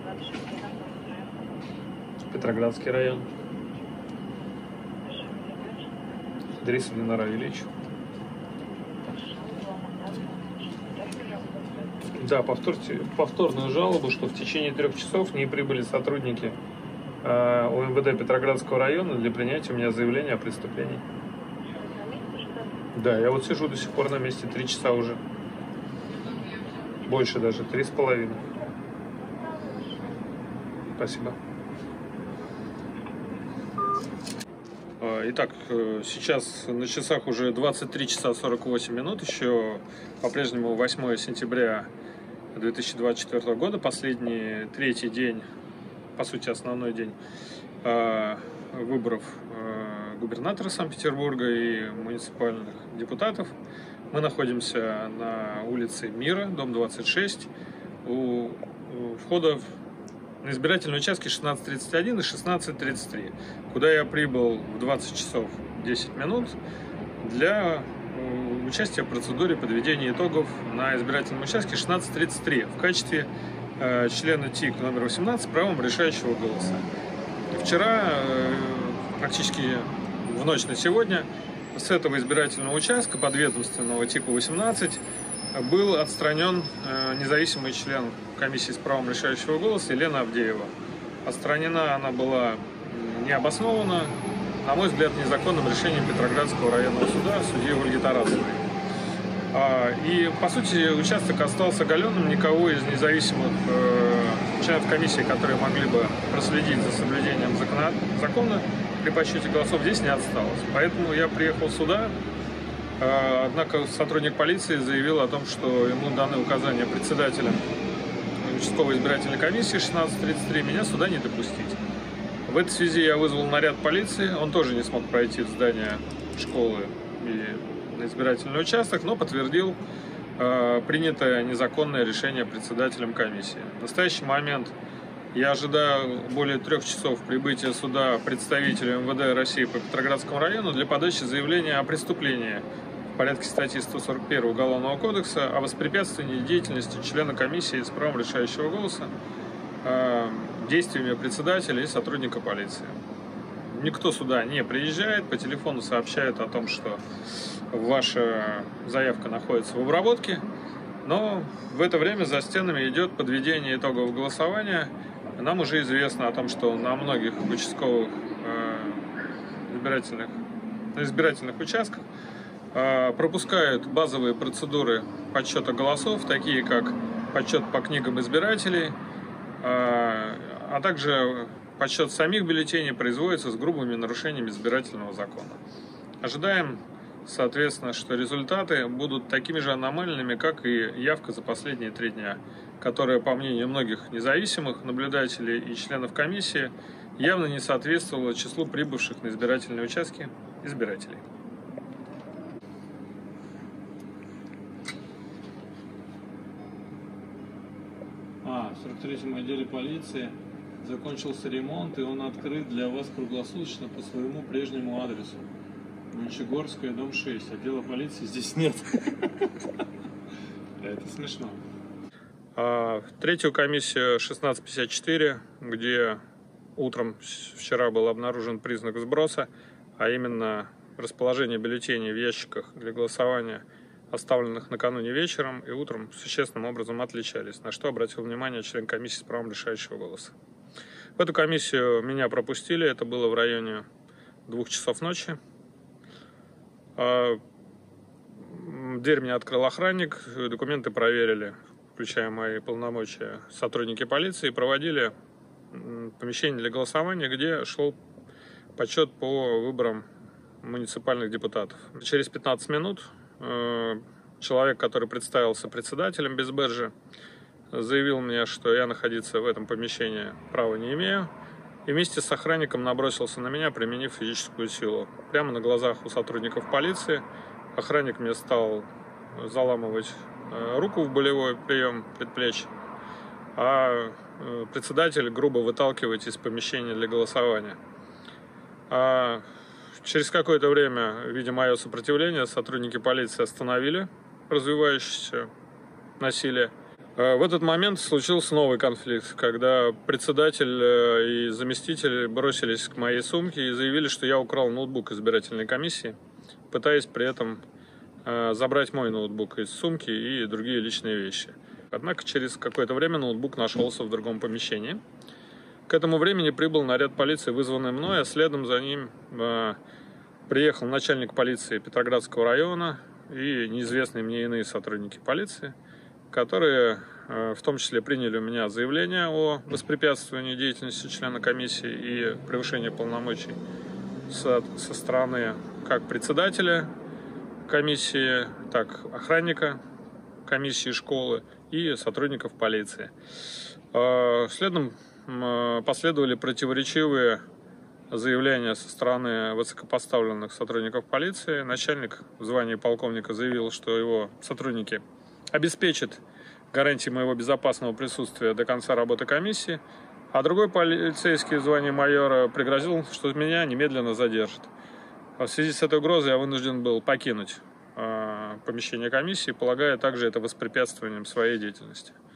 Петроградский район. Идриса Ленара Ильич. Да, повторную жалобу, что в течение 3 часов не прибыли сотрудники УМВД Петроградского района для принятия у меня заявления о преступлении. Да, я вот сижу до сих пор на месте 3 часа уже. Больше даже, 3,5. Спасибо. Итак, сейчас на часах уже 23 часа 48 минут, еще по-прежнему 8 сентября 2024 года, последний, третий день, по сути основной день выборов губернатора Санкт-Петербурга и муниципальных депутатов. Мы находимся на улице Мира, дом 26, у входа на избирательные участки 16:31 и 16:33, куда я прибыл в 20 часов 10 минут для участия в процедуре подведения итогов на избирательном участке 16:33 в качестве члена ТИК номер 18 с правом решающего голоса. Вчера, практически в ночь на сегодня, с этого избирательного участка подведомственного ТИКу 18 был отстранен независимый член комиссии с правом решающего голоса Елена Авдеева. Отстранена она была необоснованно, на мой взгляд, незаконным решением Петроградского районного суда судьи Ольги Тарасовой. И, по сути, участок остался оголенным, никого из независимых членов комиссии, которые могли бы проследить за соблюдением закона при подсчете голосов, здесь не осталось. Поэтому я приехал сюда. Однако сотрудник полиции заявил о том, что ему даны указания председателем участковой избирательной комиссии 16:33 меня сюда не допустить. В этой связи я вызвал наряд полиции, он тоже не смог пройти в здание школы и на избирательный участок, но подтвердил принятое незаконное решение председателем комиссии. В настоящий момент я ожидаю более 3 часов прибытия сюда представителя МВД России по Петроградскому району для подачи заявления о преступлении в порядке статьи 141 Уголовного кодекса о воспрепятствовании деятельности члена комиссии с правом решающего голоса действиями председателя и сотрудника полиции. Никто сюда не приезжает, по телефону сообщают о том, что ваша заявка находится в обработке, но в это время за стенами идет подведение итогов голосования. Нам уже известно о том, что на многих участковых избирательных участках пропускают базовые процедуры подсчета голосов, такие как подсчет по книгам избирателей, а также подсчет самих бюллетеней производится с грубыми нарушениями избирательного закона. Ожидаем, соответственно, что результаты будут такими же аномальными, как и явка за последние 3 дня, которая, по мнению многих независимых наблюдателей и членов комиссии, явно не соответствовала числу прибывших на избирательные участки избирателей. В 43-м отделе полиции закончился ремонт, и он открыт для вас круглосуточно по своему прежнему адресу. Мончегорская, дом 6. Отдела полиции здесь нет. Это смешно. Третью комиссию 16:54, где утром вчера был обнаружен признак сброса, а именно расположение бюллетеней в ящиках для голосования, оставленных накануне вечером и утром, существенным образом отличались, на что обратил внимание член комиссии с правом решающего голоса. В эту комиссию меня пропустили, это было в районе 2 часов ночи. Дверь мне открыл охранник, документы проверили, включая мои полномочия, сотрудники полиции, и проводили помещение для голосования, где шел подсчет по выборам муниципальных депутатов. Через 15 минут человек, который представился председателем без бэджа, заявил мне, что я находиться в этом помещении права не имею, и вместе с охранником набросился на меня, применив физическую силу. Прямо на глазах у сотрудников полиции охранник мне стал заламывать руку в болевой прием предплечья, а председатель грубо выталкивать из помещения для голосования. Через какое-то время, видя мое сопротивление, сотрудники полиции остановили развивающееся насилие. В этот момент случился новый конфликт, когда председатель и заместитель бросились к моей сумке и заявили, что я украл ноутбук избирательной комиссии, пытаясь при этом забрать мой ноутбук из сумки и другие личные вещи. Однако через какое-то время ноутбук нашелся в другом помещении. К этому времени прибыл наряд полиции, вызванный мной, а следом за ним приехал начальник полиции Петроградского района и неизвестные мне иные сотрудники полиции, которые в том числе приняли у меня заявление о воспрепятствовании деятельности члена комиссии и превышении полномочий со стороны как председателя комиссии, так охранника комиссии школы и сотрудников полиции. Следом последовали противоречивые заявления со стороны высокопоставленных сотрудников полиции. Начальник в звании полковника заявил, что его сотрудники обеспечат гарантии моего безопасного присутствия до конца работы комиссии, а другой полицейский в звании майора пригрозил, что меня немедленно задержат. В связи с этой угрозой я вынужден был покинуть помещение комиссии, полагая также это воспрепятствованием своей деятельности.